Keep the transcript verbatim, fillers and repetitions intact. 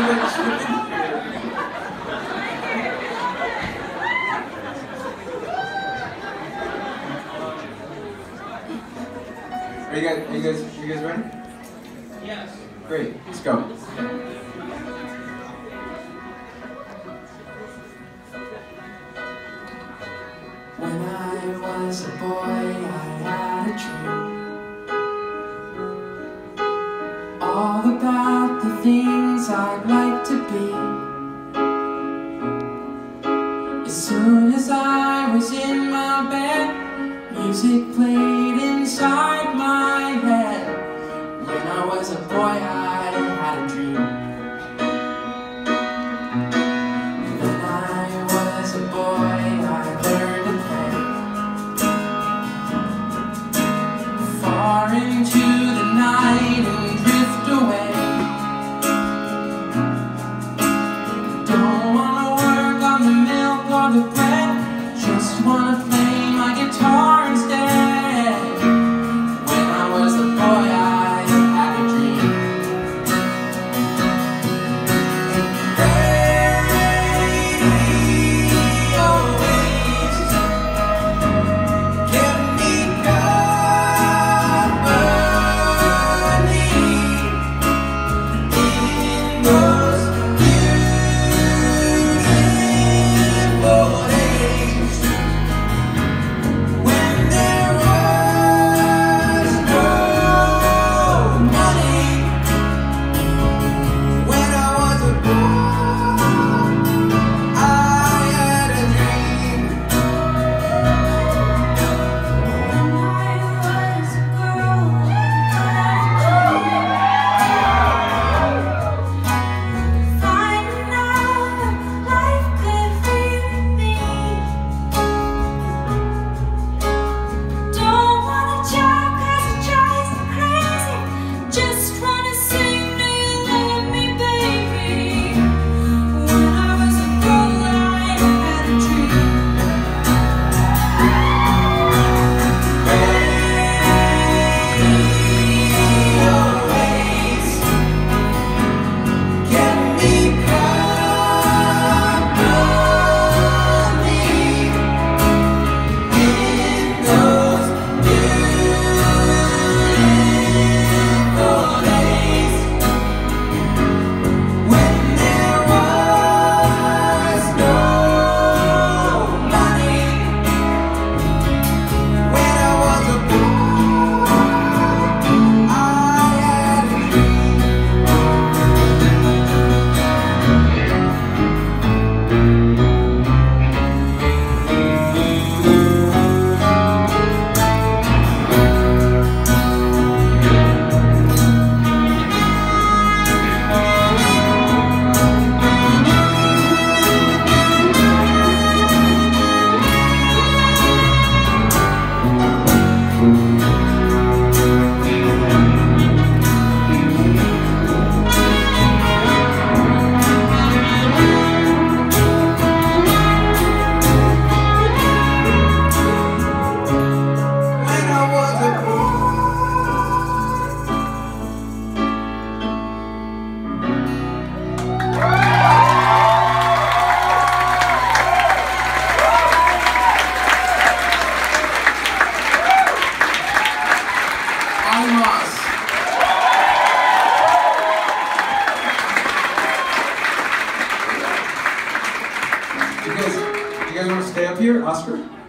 like tripping here. Are you guys, are you guys, are you guys ready? Yes. Great, let's go. When I was a boy, I had a dream all about the things I'd like to be. As soon as I was in my bed, music played inside my head. When I was a boy, I had a dream. When I was a boy, I learned to play far into the night and drift away. Don't wanna work on the milk or the bread, just wanna play my guitar instead. When I was a boy, I had a dream. Radio waves kept me company in those beautiful days when there was no money. When I was a boy, I had a dream. When I was a girl, finding out what life could really mean. Don't wanna job 'cause it drives me crazy. Just wanna sing, do you love me, baby? When I was a girl, I had a dream. Radio waves kept me company in those beautiful days when there was no money. When I was a boy, I had a dream. When I was a Allie Moss. You guys, you guys want to stay up here, Oscar?